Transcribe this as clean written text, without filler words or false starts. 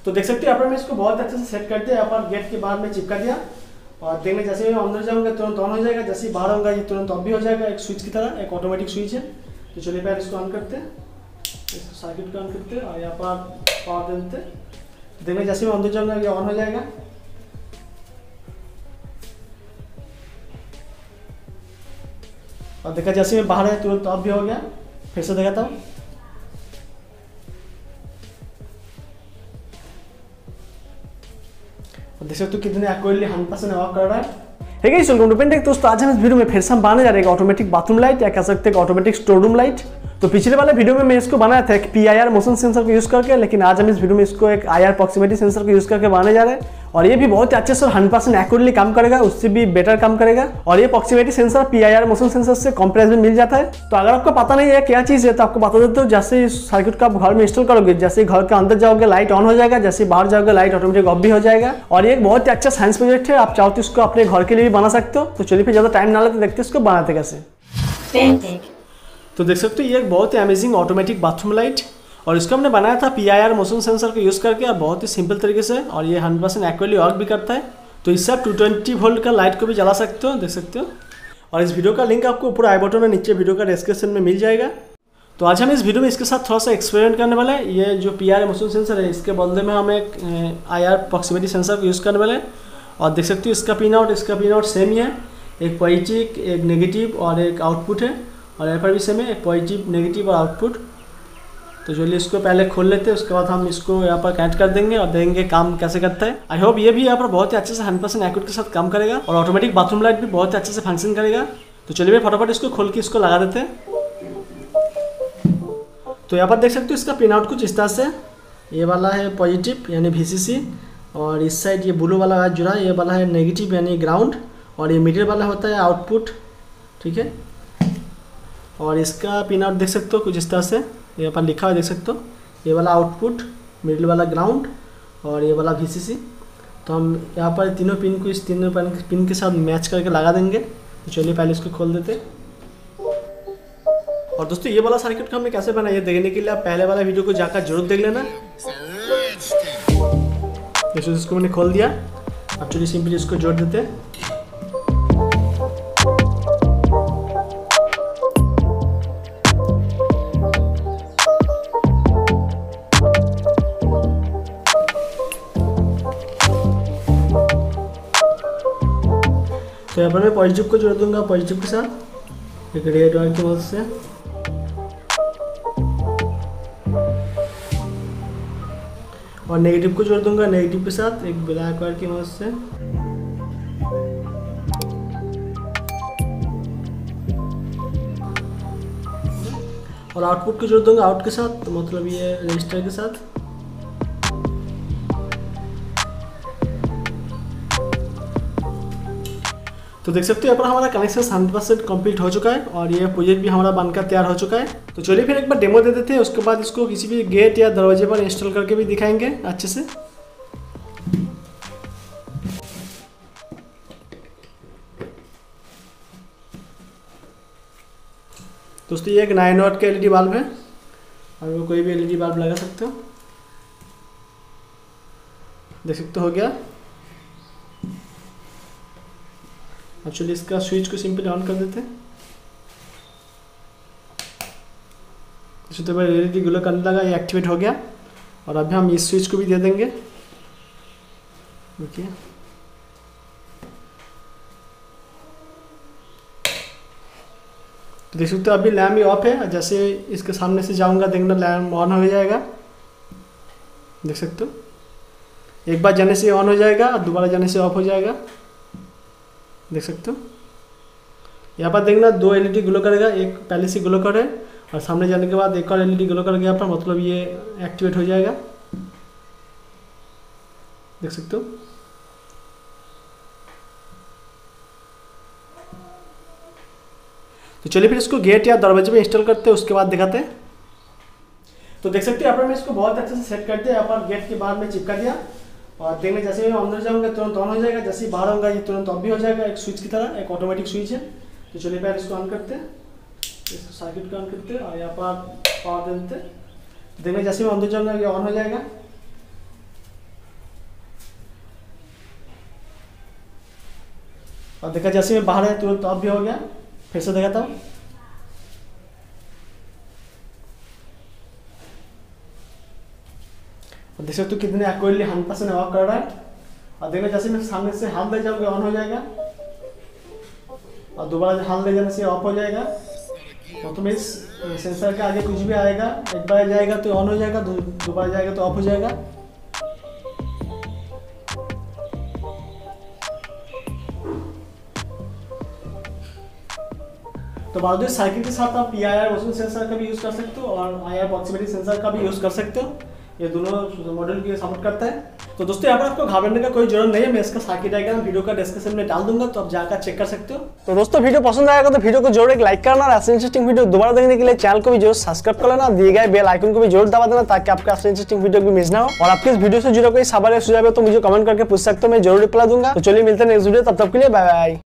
तो देख सकते हो यहाँ पर मैं इसको बहुत अच्छे से सेट कर दिया। यहाँ पर गेट के बाहर में चिपका दिया और देखने जैसे मैं अंदर जाऊंगा तुरंत ऑन हो जाएगा, जैसे ही बाहर होगा ये तुरंत ऑफ भी हो जाएगा। एक स्विच की तरह, एक ऑटोमेटिक स्विच है। तो चलिए पहले इसको ऑन करते हैं, इसको सर्किट को ऑन करते हैं और यहाँ पर पावर दे देते हैं। देखने जैसे मैं अंदर जाऊंगा ये ऑन हो जाएगा। और देखा जैसे मैं बाहर है तुरंत ऑफ भी हो गया। फिर से दिखाता हूँ। देख सकते हो कितने एक्यूरेटली 100% वर्क कर रहा है। ठीक है वेलकम टू पेंटेक। दोस्तों आज हम इस वीडियो में फिर से हम बनाने जा रहे हैं ऑटोमेटिक बाथरूम लाइट या कह सकते हैं ऑटोमेटिक स्टोर रूम लाइट। तो पिछले वाले वीडियो में मैं इसको बनाया था एक PIR मोशन सेंसर को यूज करके, लेकिन आज हम इस वीडियो में इसको एक IR प्रॉक्सिमिटी सेंसर को यूज करके बनाने जा रहे हैं और ये भी बहुत ही अच्छे से 100% एक्यूरेटली काम करेगा, उससे भी बेटर काम करेगा। और ये proximity sensor PIR motion sensor से कम प्राइस में मिल जाता है। तो अगर आपको पता नहीं है क्या चीज है तो आपको बता देते हो। जैसे इस सर्किट को आप घर में इंस्टॉल करोगे, जैसे घर के अंदर जाओगे लाइट ऑन हो जाएगा, जैसे बाहर जाओगे लाइट ऑटोमेटिक ऑफ भी हो जाएगा। और ये एक बहुत ही अच्छा साइंस प्रोजेक्ट है। आप चाहो तो इसको अपने घर के लिए भी बना सकते हो। तो चलिए फिर ज्यादा टाइम ना लेते देखते इसको बनाते कैसे। तो देख सकते हो ये एक बहुत ही अमेजिंग ऑटोमेटिक बाथरूम लाइट और इसको हमने बनाया था PIR मोशन सेंसर को यूज़ करके और बहुत ही सिंपल तरीके से, और ये 100% एक्यूरेटली वर्क भी करता है। तो इससे आप 220 वोल्ट का लाइट को भी जला सकते हो, देख सकते हो। और इस वीडियो का लिंक आपको ऊपर आई बटन में नीचे वीडियो का डिस्क्रिप्शन में मिल जाएगा। तो आज हम इस वीडियो में इसके साथ थोड़ा सा एक्सपेरिमेंट करने वाले हैं। ये जो PIR मोशन सेंसर है इसके बदले में हम एक IR प्रॉक्सिमिटी सेंसर को यूज़ करने वाले हैं। और देख सकते हो इसका पिन आउट सेम ही है, एक पॉजिटिव एक नेगेटिव और एक आउटपुट है। और यहाँ पर भी सेम है, एक पॉजिटिव नेगेटिव और आउटपुट। तो चलिए इसको पहले खोल लेते हैं, उसके बाद हम इसको यहाँ पर कनेक्ट कर देंगे और देखेंगे काम कैसे करता है। आई होप ये भी यहाँ पर बहुत ही अच्छे से 100% एक्यूरेट के साथ काम करेगा और ऑटोमेटिक बाथरूम लाइट भी बहुत ही अच्छे से फंक्शन करेगा। तो चलिए फटाफट इसको खोल के इसको लगा देते हैं। तो यहाँ पर देख सकते हो इसका पिन आउट कुछ इस तरह से, ये वाला है पॉजिटिव यानी VCC और इस साइड ये ब्लू वाला जुड़ा है, ये वाला है नेगेटिव यानी ग्राउंड और ये मिडिल वाला होता है आउटपुट। ठीक है, और इसका पिन आउट देख सकते हो कुछ इस तरह से, यहाँ पर लिखा हुआ देख सकते हो, ये वाला आउटपुट, मिडिल वाला ग्राउंड और ये वाला VCC। तो हम यहाँ पर तीनों पिन को इस तीनों पिन के साथ मैच करके लगा देंगे। तो चलिए पहले इसको खोल देते। और दोस्तों ये वाला सर्किट को हमने कैसे बनाया देखने के लिए आप पहले वाला वीडियो को जाकर जरूर देख लेना। इसको मैंने खोल दिया। अब चलिए सिंपली इसको जोड़ देते हैं। तो यहाँ पर मैं पॉजिटिव को जोड़ दूंगा पॉजिटिव के साथ एक रेड वायर की मदद से, और नेगेटिव को जोड़ दूंगा नेगेटिव के साथ एक ब्लैक वायर की मदद से। और आउटपुट को जोड़ दूंगा आउट के साथ, तो मतलब ये रजिस्टर के साथ। तो देख सकते हो यहाँ पर हमारा कनेक्शन 100% कंप्लीट हो चुका है और ये प्रोजेक्ट भी हमारा बनकर तैयार हो चुका है। तो चलिए फिर एक बार डेमो दे देते हैं, उसके बाद इसको किसी भी गेट या दरवाजे पर इंस्टॉल करके भी दिखाएंगे अच्छे से। दोस्तों ये एक 9 वाट का LED बल्ब है और वो कोई भी LED बल्ब लगा सकते हो। देख सकते हो गया। अब चलिए इसका स्विच को सिंपली ऑन कर देते हैं। तो LED ग्लो करने लगा, ये एक्टिवेट हो गया। और अभी हम इस स्विच को भी दे देंगे। देखिए तो देख सकते हो अभी लैम्प ही ऑफ है, जैसे इसके सामने से जाऊंगा देखना लैम्प ऑन हो जाएगा। देख सकते हो एक बार जाने से ऑन हो जाएगा और दोबारा जाने से ऑफ हो जाएगा। देख सकते हो यहाँ पर देखना 2 LED ग्लो करेगा, एक पहले से ग्लो करे और सामने जाने के बाद एक और LED ग्लो करेगा यहाँ पर, मतलब ये एक्टिवेट हो जाएगा। देख सकते हो। तो चलिए फिर इसको गेट या दरवाजे पे इंस्टॉल करते हैं, उसके बाद दिखाते हैं। तो देख सकते हो यहाँ पर मैं इसको बहुत अच्छे से सेट कर दिया। यहाँ पर गेट के बाहर में चिपका दिया और देखने जैसे मैं अंदर जाऊंगा तुरंत ऑन हो जाएगा, जैसे ही बाहर होगा ये तुरंत ऑफ भी हो जाएगा। एक स्विच की तरह, एक ऑटोमेटिक स्विच है। तो चलिए पहले इसको ऑन करते हैं, इसको सर्किट को ऑन करते हैं और यहाँ पर पावर दे देते हैं। देखने जैसे मैं अंदर जाऊंगा ये ऑन हो जाएगा। और देखा जैसे मैं बाहर है तुरंत ऑफ भी हो गया। फिर से दिखाता हूँ। देख सकते हो कितने एक्यूरेटली 100% वर्क कर रहा है। और देखना जैसे मैं सामने से हाथ ले जाऊंगा ऑन हो जाएगा और दोबारा हाथ ले जाने से ऑफ हो जाएगा। तो मैं इस सेंसर के आगे कुछ भी आएगा, एक बार जाएगा तो ऑन हो जाएगा, दोबारा जाएगा तो ऑफ हो जाएगा। तो बाजू साइकिल के साथ आप PIR मोशन सेंसर का भी यूज कर सकते हो और IR प्रॉक्सिमिटी सेंसर का भी यूज कर सकते हो। ये दोनों मॉडल की सपोर्ट करता है। तो दोस्तों यहाँ पर आपको घबराने का कोई जरूरत नहीं है। मैं इसका सर्किट डायग्राम वीडियो का डिस्क्रिप्शन में डाल दूंगा, तो आप जाकर चेक कर सकते हो। तो दोस्तों वीडियो पसंद आएगा तो वीडियो को जरूर एक लाइक करना और ऐसे इंटरेस्टिंग वीडियो दोबारा देखने के लिए चैनल को भी जरूर सब्सक्राइब कर लेना, दिए गए बेल आइकन को भी जरूर दबा देना ताकि आपका ऐसे इंटरेस्टिंग वीडियो भी मिस ना हो। और आपके इस वीडियो से जुड़ा कोई सवाल या सुझाव है तो मुझे कमेंट करके पूछ सकते हो, मैं जरूर रिप्लाई दूंगा। तो चलिए मिलते हैं नेक्स्ट वीडियो, तब तक के लिए बाय बाय।